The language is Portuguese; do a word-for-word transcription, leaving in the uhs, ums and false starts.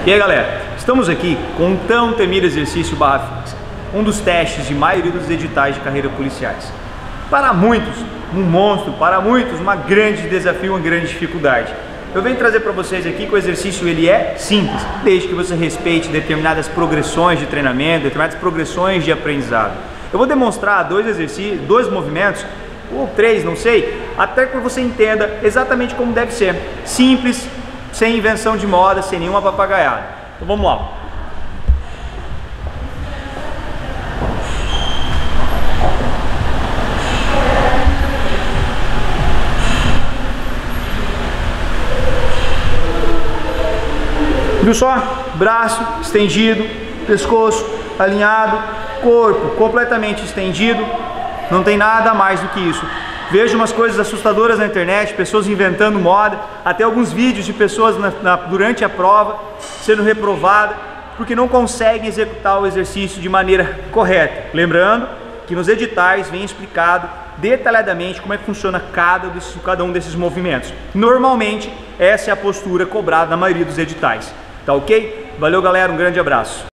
E aí galera, estamos aqui com um tão temido exercício barra fixa, um dos testes de maioria dos editais de carreira policiais. Para muitos, um monstro, para muitos, uma grande desafio, uma grande dificuldade. Eu venho trazer para vocês aqui que o exercício ele é simples, desde que você respeite determinadas progressões de treinamento, determinadas progressões de aprendizado. Eu vou demonstrar dois exercícios, dois movimentos, ou três, não sei, até que você entenda exatamente como deve ser. Simples, sem invenção de moda, sem nenhuma papagaiada. Então vamos lá. Viu só? Braço estendido, pescoço alinhado, corpo completamente estendido. Não tem nada mais do que isso. Vejo umas coisas assustadoras na internet, pessoas inventando moda, até alguns vídeos de pessoas na, na, durante a prova sendo reprovadas porque não conseguem executar o exercício de maneira correta. Lembrando que nos editais vem explicado detalhadamente como é que funciona cada, desses, cada um desses movimentos. Normalmente essa é a postura cobrada na maioria dos editais. Tá ok? Valeu galera, um grande abraço.